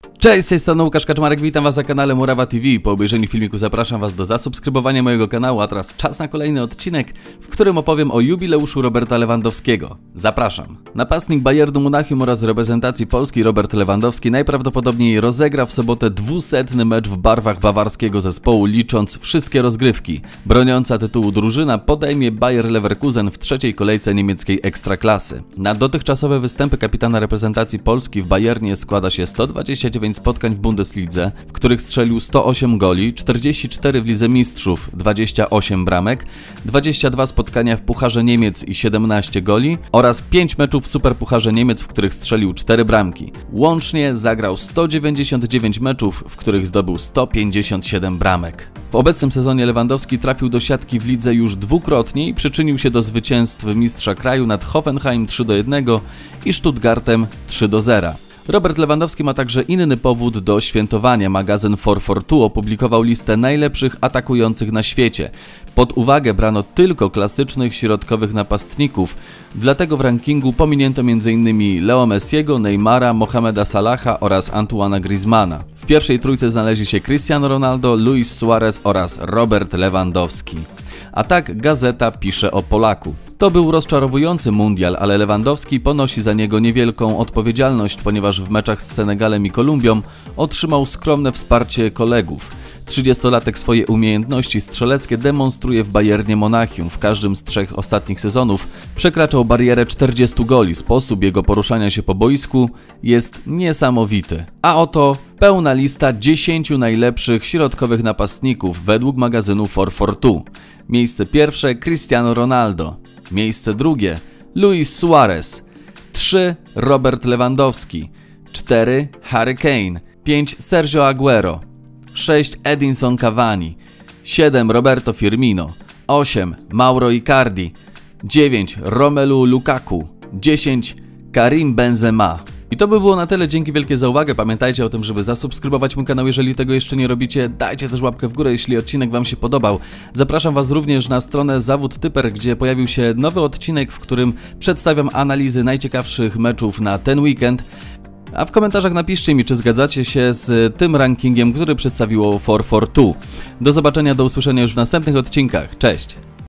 Cześć, z tej strony Łukasz Kaczmarek, witam was na kanale Murawa TV. Po obejrzeniu filmiku zapraszam was do zasubskrybowania mojego kanału, a teraz czas na kolejny odcinek, w którym opowiem o jubileuszu Roberta Lewandowskiego. Zapraszam. Napastnik Bayernu Monachium oraz reprezentacji Polski Robert Lewandowski najprawdopodobniej rozegra w sobotę 200. mecz w barwach bawarskiego zespołu, licząc wszystkie rozgrywki. Broniąca tytułu drużyna podejmie Bayer Leverkusen w trzeciej kolejce niemieckiej ekstraklasy. Na dotychczasowe występy kapitana reprezentacji Polski w Bayernie składa się 129 spotkań w Bundeslidze, w których strzelił 108 goli, 44 w Lidze Mistrzów, 28 bramek, 22 spotkania w Pucharze Niemiec i 17 goli oraz 5 meczów w Superpucharze Niemiec, w których strzelił 4 bramki. Łącznie zagrał 199 meczów, w których zdobył 157 bramek. W obecnym sezonie Lewandowski trafił do siatki w lidze już dwukrotnie i przyczynił się do zwycięstw mistrza kraju nad Hoffenheim 3-1 i Stuttgartem 3-0. Robert Lewandowski ma także inny powód do świętowania. Magazyn 442 opublikował listę najlepszych atakujących na świecie. Pod uwagę brano tylko klasycznych środkowych napastników, dlatego w rankingu pominięto m.in. Leo Messiego, Neymara, Mohameda Salaha oraz Antoine'a Griezmana. W pierwszej trójce znaleźli się Cristiano Ronaldo, Luis Suarez oraz Robert Lewandowski. A tak gazeta pisze o Polaku. To był rozczarowujący mundial, ale Lewandowski ponosi za niego niewielką odpowiedzialność, ponieważ w meczach z Senegalem i Kolumbią otrzymał skromne wsparcie kolegów. 30-latek swoje umiejętności strzeleckie demonstruje w Bayernie Monachium. W każdym z 3 ostatnich sezonów przekraczał barierę 40 goli. Sposób jego poruszania się po boisku jest niesamowity. A oto pełna lista 10 najlepszych środkowych napastników według magazynu 442. Miejsce pierwsze Cristiano Ronaldo. Miejsce drugie Luis Suarez. 3 Robert Lewandowski. 4 Harry Kane. 5 Sergio Aguero. 6 Edinson Cavani, 7 Roberto Firmino, 8 Mauro Icardi, 9 Romelu Lukaku, 10 Karim Benzema. I to by było na tyle, dzięki wielkie za uwagę. Pamiętajcie o tym, żeby zasubskrybować mój kanał, jeżeli tego jeszcze nie robicie. Dajcie też łapkę w górę, jeśli odcinek wam się podobał. Zapraszam was również na stronę Zawód Typer, gdzie pojawił się nowy odcinek, w którym przedstawiam analizy najciekawszych meczów na ten weekend. A w komentarzach napiszcie mi, czy zgadzacie się z tym rankingiem, który przedstawiło 442. Do zobaczenia, do usłyszenia już w następnych odcinkach. Cześć!